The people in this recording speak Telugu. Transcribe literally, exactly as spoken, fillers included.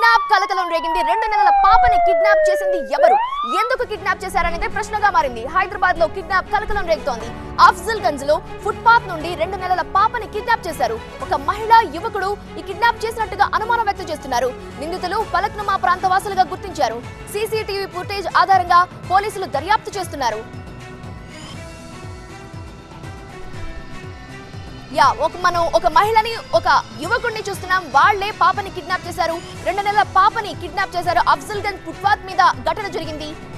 కిడ్నాప్ కలకలం రేగింది. రెండు నెలల పాపని కిడ్నాప్ చేసింది ఎవరు, ఎందుకు కిడ్నాప్ చేశారనేదే ప్రశ్నగా మారింది. హైదరాబాద్ లో కిడ్నాప్ కలకలం రేగుతోంది. అఫ్జల్ గంజ్ లో ఫుట్పాత్ నుండి రెండు నెలల పాపని కిడ్నాప్ చేశారు. ఒక మహిళా యువకుడు ఈ కిడ్నాప్ చేసినట్టుగా అనుమానం వ్యక్తం చేస్తున్నారు. నిందితులు ఫలక్నుమా ప్రాంతవాసులుగా గుర్తించారు. సీసీటీవీ ఫుటేజ్ ఆధారంగా పోలీసులు దర్యాప్తు చేస్తున్నారు. యా ఒక మనం ఒక మహిళని ఒక యువకుడిని చూస్తున్నాం. వాళ్లే పాపని కిడ్నాప్ చేశారు. రెండు నెలల పాపని కిడ్నాప్ చేశారు. అఫ్జల్ గంజ్ ఫుట్పాత్ మీద ఘటన జరిగింది.